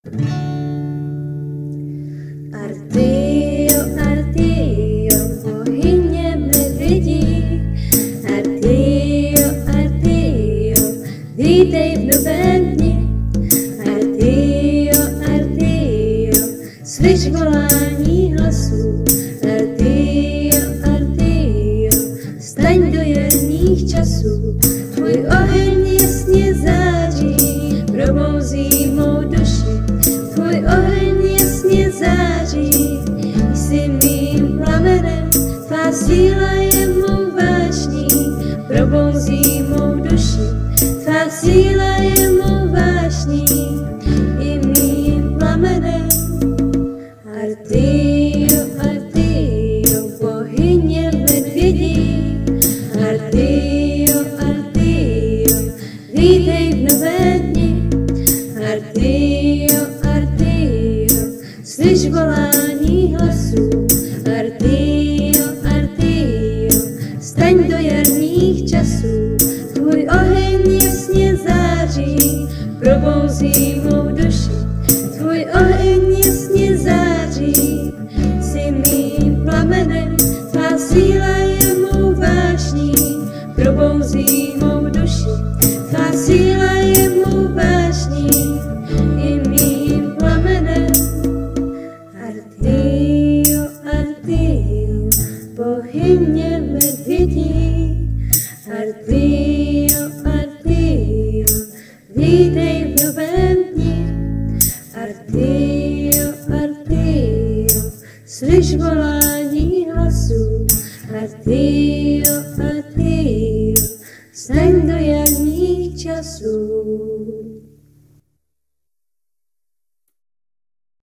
Artio, Artio, bohyně medvědí. Artio, Artio, vítej v novém dni. Artio, Artio, slyš volání hlasů. Artio, Artio, staň do jarních časů. Tvůj oheň jasně září, probouzí mou duši. Tvůj oheň jasně září, jsi mým plamenem, tvá síla je mou vášní, probouzí mou duši. Tvá síla je mou vášní, i mým plamenem. Artio, Artio, bohyně medvědí. Artio, Artio, vítej v nové dni. Artio, Artio, slyš volání hlasů. Artio, Artio, staň do jarních časů. Tvůj oheň jasně září, probouzí mou duši.